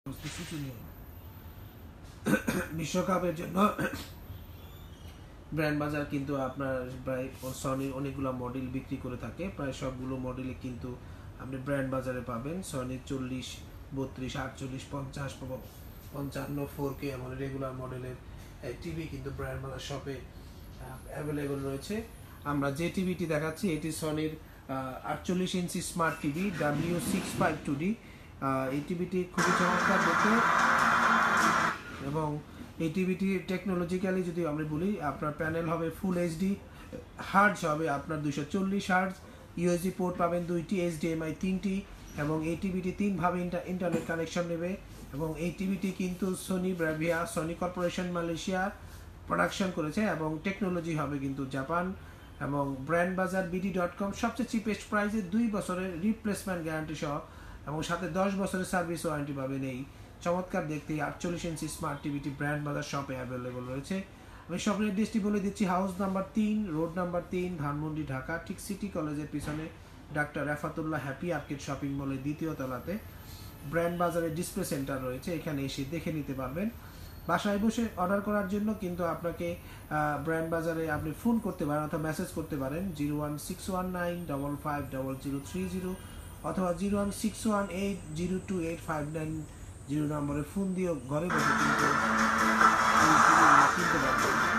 বিশ্বকাপের জন্য ব্র্যান্ড বাজার কিন্তু আপনার প্রায় সনির অনেকগুলো মডেল বিক্রি করে থাকে, প্রায় সবগুলো মডেলে কিন্তু আপনি ব্র্যান্ড বাজারে পাবেন। সনির 40, 32, 48, 50, 55, 4K এমন রেগুলার মডেলের টিভি কিন্তু ব্র্যান্ড বাজার শপে অ্যাভেলেবল রয়েছে। আমরা যে টিভিটি দেখাচ্ছি এটি সনির 48 ইঞ্চি স্মার্ট টিভি W652D। এই টিভিটি খুবই চমৎকার দেখতে, এবং এই টিভিটি টেকনোলজিক্যালি যদি আমরা বলি, আপনার প্যানেল হবে ফুল এইচডি, হার্জ হবে আপনার 240 হার্জ, ইউএসবি পোর্ট পাবেন 2টি, HDMI 3টি, এবং এই টিভিটি 3 ভাবে ইন্টারনেট কানেকশন নেবে। এবং এই টিভিটি কিন্তু Sony Bravia Sony corporation Malaysia production করেছে, এবং টেকনোলজি হবে কিন্তু জাপান। এবং ব্র্যান্ড বাজার BD.com সবচেয়ে চিপেস্ট প্রাইসে 2 বছরের রিপ্লেসমেন্ট গ্যারান্টি সহ, এবং সাথে 10 বছরের সার্ভিস ওয়ারেন্টি পাবেন। এই চমৎকার দেখতে 48 ইঞ্চি স্মার্ট টিভিটি ব্র্যান্ড বাজার শপে অ্যাভেলেবল রয়েছে। আমি শপের অ্যাড্রেসটি বলে দিচ্ছি, house number 3, road number 3, Dhanmondi, Dhaka, ঠিক সিটি কলেজের পিছনে doctor Rafatullah happy arcade shopping মলের 2য় তলাতে ব্র্যান্ড বাজারের ডিসপ্লে সেন্টার রয়েছে, এখানে এসে দেখে নিতে পারবেন। বাসায় বসে অর্ডার করার জন্য কিন্তু আপনাকে ব্র্যান্ড বাজারে আপনি ফোন করতে পারেন অথবা মেসেজ করতে পারেন 01619550030, অথবা 01618028590 নম্বরে ফোন দিয়ে ঘরে বসে কিন্তু কিনতে পারবেন।